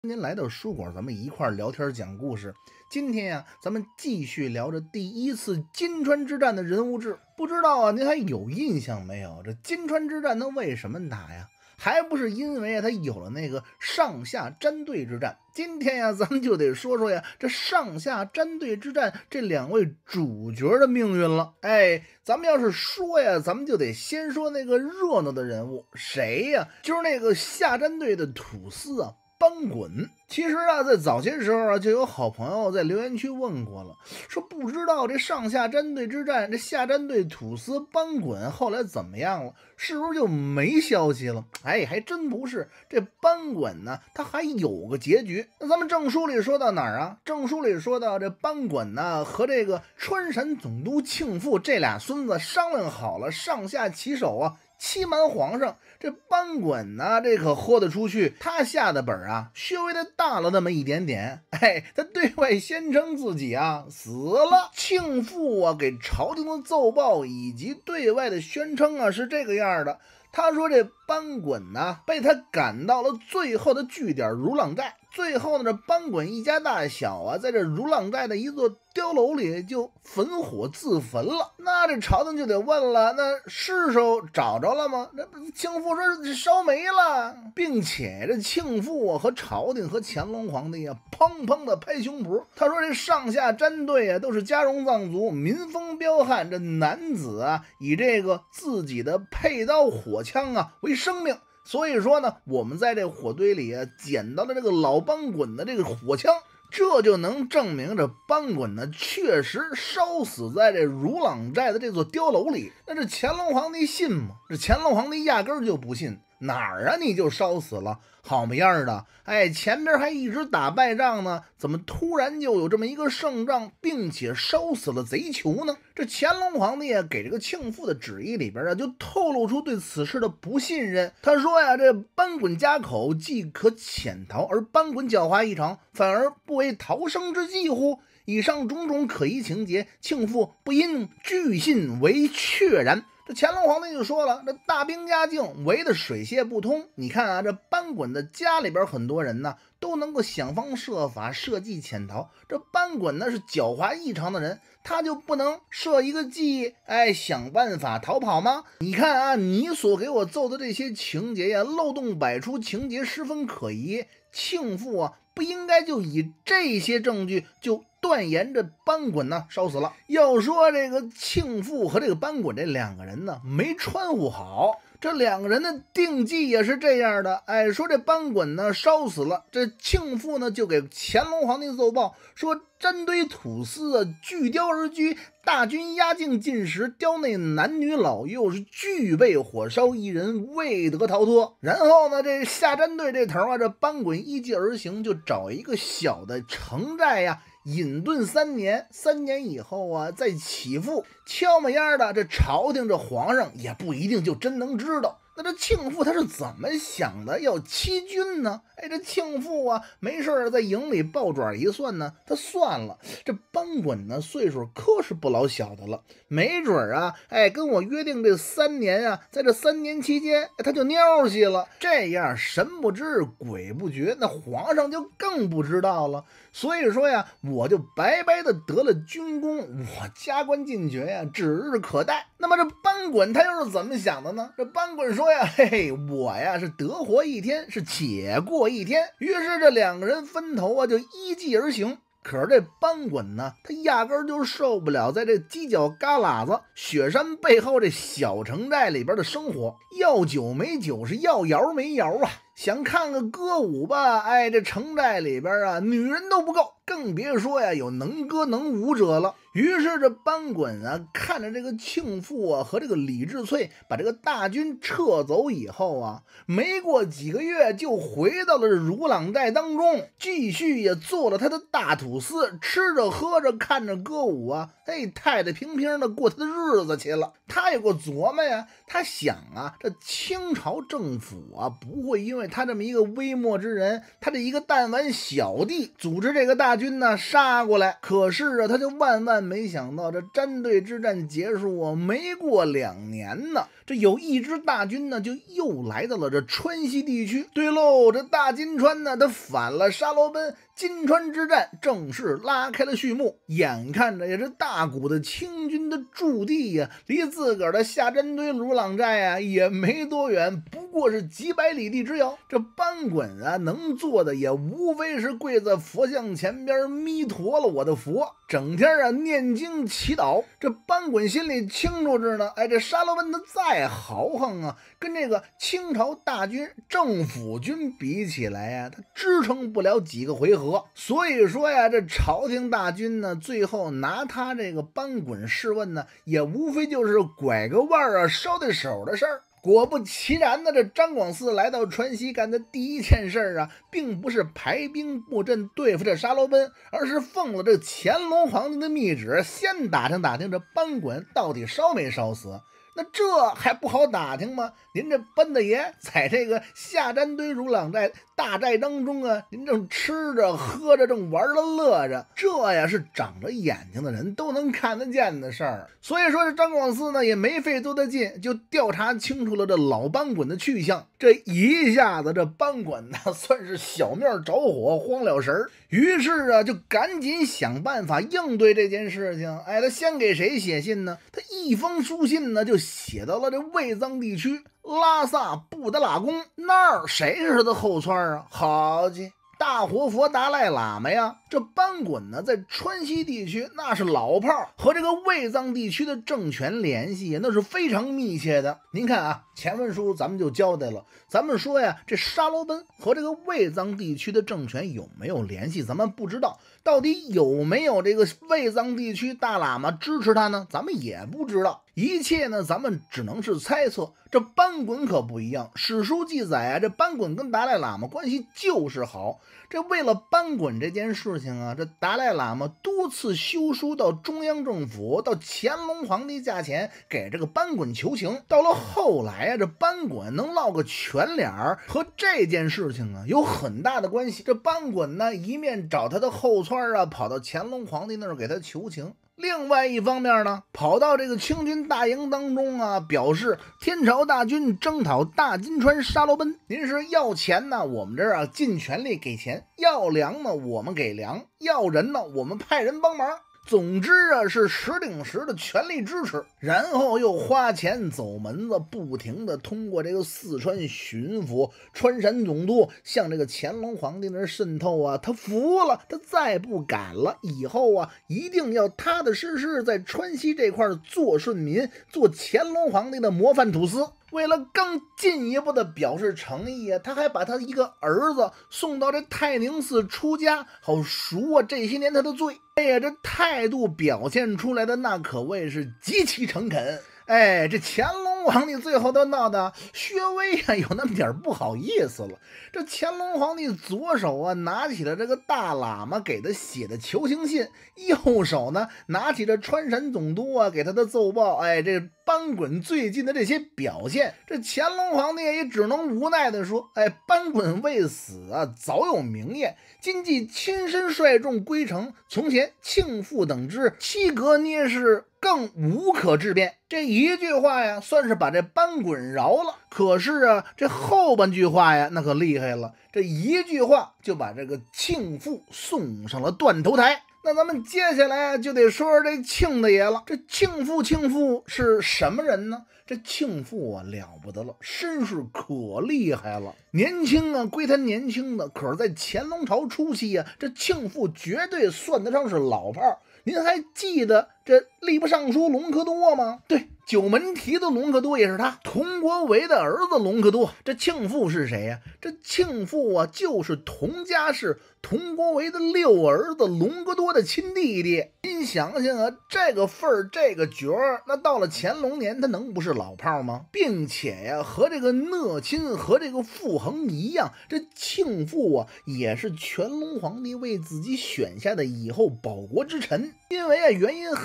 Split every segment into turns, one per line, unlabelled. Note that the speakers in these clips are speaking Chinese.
您来到书馆，咱们一块聊天讲故事。今天呀，咱们继续聊着第一次金川之战的人物志。不知道啊，您还有印象没有？这金川之战它为什么打呀？还不是因为它有了那个上下沾对之战。今天呀，咱们就得说说呀，这上下沾对之战这两位主角的命运了。咱们要是说呀，咱们就得先说那个热闹的人物，谁呀？就是那个下沾队的土司啊。班滚。其实啊，在早些时候啊，就有好朋友在留言区问过了，说不知道这上下沾对之战，这下沾对土司班滚后来怎么样了？是不是就没消息了？还真不是。这班滚呢，他还有个结局。那咱们正书里说到哪儿啊？正书里说到这班滚呢和这个川陕总督庆父这俩孙子商量好了，上下其手啊，欺瞒皇上。这班滚呢，这可豁得出去，他下的本啊，稍微的大了那么一点点。他对外宣称自己啊死了。庆父啊给朝廷的奏报以及对外的宣称啊是这个样的。他说这班滚呢被他赶到了最后的据点如朗寨。最后呢，这班滚一家大小啊，在这如朗寨的一座碉楼里就焚火自焚了。那这朝廷就得问了，那尸首找着了吗？那庆父说烧没了，并且这庆父啊和朝廷和乾隆皇帝啊砰砰的拍胸脯，他说这上下沾对啊都是家荣藏族，民风彪悍，这男子啊以这个自己的佩刀火枪啊为生命。所以说呢，我们在这火堆里啊捡到了这个老班滚的这个火枪，这就能证明这班滚呢确实烧死在这如朗寨的这座碉楼里。那这乾隆皇帝信吗？这乾隆皇帝压根儿就不信。哪儿啊你就烧死了，好么样的？前边还一直打败仗呢，怎么突然就有这么一个胜仗，并且烧死了贼囚呢？这乾隆皇帝啊给这个庆父的旨意里边啊就透露出对此事的不信任。他说呀，这班滚家口既可潜逃，而班滚狡猾异常，反而不为逃生之计乎？以上种种可疑情节，庆父不因据信为确然。这乾隆皇帝就说了，这大兵压境，围得水泄不通。你看啊，这班滚的家里边很多人呢都能够想方设法设计潜逃，这班滚呢是狡猾异常的人，他就不能设一个计，想办法逃跑吗？你看啊，你所给我奏的这些情节呀，漏洞百出，情节十分可疑。庆父啊不应该就以这些证据就断言这班滚呢烧死了。要说这个庆父和这个班滚这两个人呢没穿呼好，这两个人的定计也是这样的。说这班滚呢烧死了，这庆父呢就给乾隆皇帝奏报说，沾堆土司啊据碉而居，大军压境进时，碉内男女老幼是俱被火烧，一人未得逃脱。然后呢，这下沾队这头啊，这班滚依计而行，就找一个小的城寨呀隐遁3年，3年以后啊再起复。悄么样的，这朝廷这皇上也不一定就真能知道。那这庆父他是怎么想的，要欺君呢？这庆父啊没事在营里抱爪一算呢，他算了，这班滚呢岁数可是不老小的了，没准啊跟我约定这3年啊，在这3年期间他就尿戏了，这样神不知鬼不觉，那皇上就更不知道了。所以说呀，我就白白的得了军功，我加官进爵呀指日可待。那么这班滚他又是怎么想的呢？这班滚说呀，我呀是得活一天，是且过一天。于是这两个人分头啊就依计而行。可是这班滚呢，他压根就受不了在这犄角旮旯子雪山背后这小城寨里边的生活，要酒没酒，是要窑没窑啊。想看个歌舞吧，这城寨里边啊女人都不够，更别说呀有能歌能舞者了。于是这班滚啊看着这个庆父啊和这个李志翠把这个大军撤走以后啊，没过几个月就回到了如朗寨当中，继续也做了他的大土司，吃着喝着看着歌舞啊，太太平平的过他的日子去了。他有个琢磨呀，他想啊，这清朝政府啊不会因为他这么一个微末之人，他这一个弹丸小弟组织这个大军呢杀过来。可是啊，他就万万没想到，这沾对之战结束啊，没过2年呢， 这有一支大军呢，就又来到了这川西地区。对喽，这大金川呢，他反了沙罗奔，金川之战正式拉开了序幕。眼看着呀，这大股的清军的驻地呀，离自个儿的下针堆鲁朗寨啊也没多远，不过是几百里地之遥。这班滚啊，能做的也无非是跪在佛像前边弥陀了我的佛，整天啊念经祈祷。这班滚心里清楚着呢，这沙罗奔他再豪横啊，跟这个清朝大军政府军比起来呀，他支撑不了几个回合。所以说呀，这朝廷大军呢，最后拿他这个班滚试问呢，也无非就是拐个弯啊，捎带手的事儿。果不其然呢，这张广嗣来到川西干的第一件事啊，并不是排兵布阵对付这沙罗奔，而是奉了这乾隆皇帝的密旨，先打听打听这班滚到底烧没烧死。那这还不好打听吗？您这班大爷在这个下沾堆如朗寨大寨当中啊，您正吃着喝着，正玩着乐着，这呀是长着眼睛的人都能看得见的事儿。所以说这张广嗣呢也没费多大劲，就调查清楚了这老班滚的去向。这一下子这班滚呢算是小面着火，慌了神儿。于是啊就赶紧想办法应对这件事情。他先给谁写信呢？他一封书信呢就写到了这卫藏地区拉萨布达拉宫那儿，谁是他的后窜啊？好家大活佛达赖喇嘛呀！这班滚呢，在川西地区那是老炮，和这个卫藏地区的政权联系那是非常密切的。您看啊，前文书咱们就交代了，咱们说呀，这沙罗奔和这个卫藏地区的政权有没有联系，咱们不知道。到底有没有这个卫藏地区大喇嘛支持他呢？咱们也不知道。一切呢，咱们只能是猜测。这班滚可不一样，史书记载啊，这班滚跟达赖喇嘛关系就是好。这为了班滚这件事情啊，这达赖喇嘛多次修书到中央政府，到乾隆皇帝驾前给这个班滚求情。到了后来啊，这班滚能落个全脸儿，和这件事情啊有很大的关系。这班滚呢，一面找他的后窜啊，跑到乾隆皇帝那儿给他求情。另外一方面呢，跑到这个清军大营当中啊，表示天朝大军征讨大金川沙罗奔，您是要钱呢，我们这儿啊尽全力给钱；要粮呢，我们给粮；要人呢，我们派人帮忙。总之啊，是实顶实的全力支持，然后又花钱走门子，不停的通过这个四川巡抚、川陕总督向这个乾隆皇帝那儿渗透啊。他服了，他再不敢了，以后啊一定要踏踏实实在川西这块做顺民，做乾隆皇帝的模范土司。为了更进一步的表示诚意啊，他还把他一个儿子送到这泰宁寺出家，好赎啊这些年他的罪。这态度表现出来的那可谓是极其诚恳。这乾隆皇帝最后都闹得稍微啊有那么点不好意思了。这乾隆皇帝左手啊拿起了这个大喇嘛给他写的求情信，右手呢拿起这川陕总督啊给他的奏报。这班滚最近的这些表现，这乾隆皇帝也只能无奈的说，班滚未死啊，早有明验，今既亲身率众归城，从前庆父等之七格捏式，更无可质辩。这一句话呀，算是把这班滚饶了。可是啊，这后半句话呀，那可厉害了。这一句话就把这个庆父送上了断头台。那咱们接下来就得说说这庆大爷了。这庆父是什么人呢？这庆父啊了不得了，身世可厉害了。年轻啊归他年轻的，可是在乾隆朝初期啊，这庆父绝对算得上是老炮。您还记得这吏部尚书隆科多吗？对，九门提的隆科多也是他，佟国维的儿子隆科多。这庆父是谁呀？这庆父啊就是佟家氏佟国维的六儿子隆科多的亲弟弟。您想想啊，这个份儿这个角儿，那到了乾隆年他能不是老炮吗？并且呀和这个讷亲和这个傅恒一样，这庆父啊也是乾隆皇帝为自己选下的以后保国之臣。因为啊原因很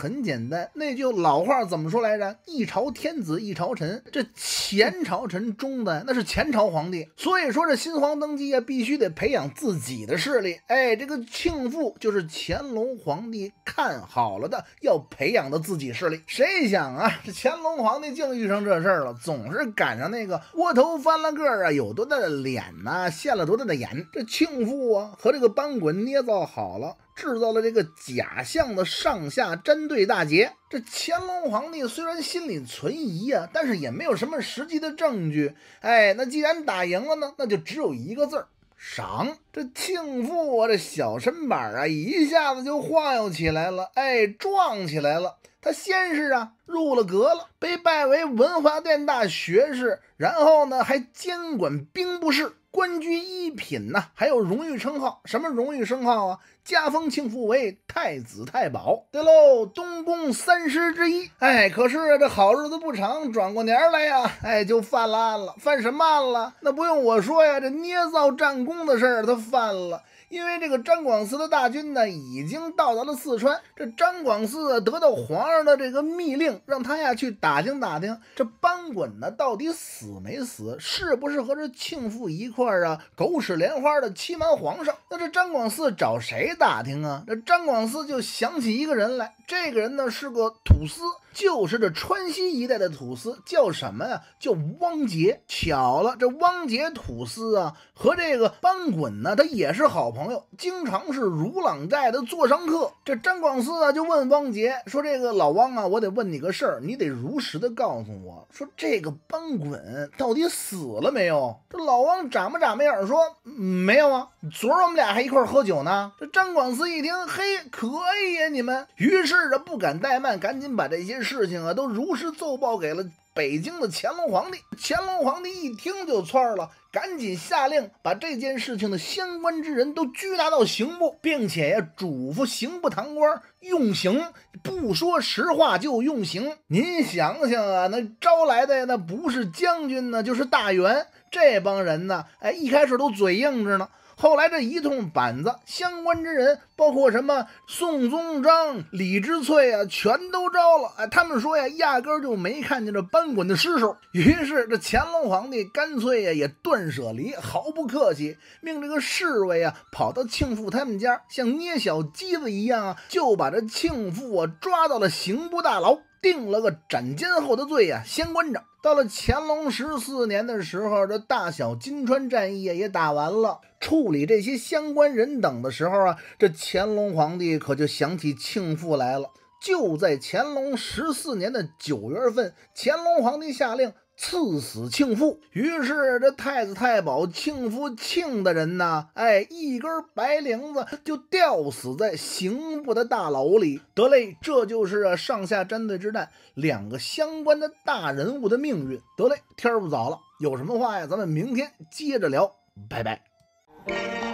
很简单，那句老话怎么说来着？一朝天子一朝臣，这前朝臣中的那是前朝皇帝，所以说这新皇登基啊，必须得培养自己的势力。哎，这个庆父就是乾隆皇帝看好了的，要培养的自己势力。谁想啊，这乾隆皇帝竟遇上这事儿了，总是赶上那个窝头翻了个啊，有多大的脸呐，现了多大的眼。这庆父啊和这个班滚捏造好了，制造了这个假象的上下针对大捷。这乾隆皇帝虽然心里存疑啊，但是也没有什么实际的证据。哎，那既然打赢了呢，那就只有一个字儿，赏。这庆父啊，这小身板啊，一下子就晃悠起来了，哎，壮起来了。他先是啊入了阁了，被拜为文华殿大学士，然后呢还监管兵部事，官居一品呐，还有荣誉称号。什么荣誉称号啊？加封庆父为太子太保。对喽，东宫三师之一。哎，可是这好日子不长，转过年来呀，哎，就犯了案了。犯什么案了？那不用我说呀，这捏造战功的事儿他犯了。因为这个张广嗣的大军呢，已经到达了四川。这张广嗣得到皇上的这个密令，让他呀去打听打听，这班滚呢到底死没死，是不是和这庆父一块儿啊狗屎莲花的欺瞒皇上？那这张广嗣找谁打听啊？这张广嗣就想起一个人来，这个人呢是个土司，就是这川西一带的土司，叫什么呀？叫汪杰。巧了，这汪杰土司啊和这个班滚呢，他也是好朋友，经常是如朗寨的座上客。这张广嗣啊就问汪杰说：“这个老汪啊，我得问你个事儿，你得如实的告诉我，说这个班滚到底死了没有？”这老汪眨巴眨巴眼说：“没有啊，昨儿我们俩还一块儿喝酒呢。”这张广嗣一听，嘿，可以呀你们，于是啊不敢怠慢，赶紧把这些事情啊都如实奏报给了北京的乾隆皇帝。乾隆皇帝一听就窜了，赶紧下令把这件事情的相关之人都拘拿到刑部，并且呀嘱咐刑部堂官用刑，不说实话就用刑。您想想啊，那招来的那不是将军呢，就是大员。这帮人呢，哎，一开始都嘴硬着呢。后来这一通板子，相关之人包括什么宋宗章、李之翠啊，全都招了。哎，他们说呀，压根儿就没看见这班滚的尸首。于是这乾隆皇帝干脆呀也断舍离，毫不客气，命这个侍卫啊跑到庆父他们家，像捏小鸡子一样啊，就把这庆父啊抓到了刑部大牢，定了个斩监候的罪啊，先关着。到了乾隆14年的时候，这大小金川战役也打完了，处理这些相关人等的时候啊，这乾隆皇帝可就想起庆父来了。就在乾隆14年的9月份，乾隆皇帝下令赐死庆父。于是这太子太保庆父庆的人呢，哎，一根白绫子就吊死在刑部的大牢里。得嘞，这就是上下针对之战两个相关的大人物的命运。得嘞，天儿不早了，有什么话呀，咱们明天接着聊，拜拜。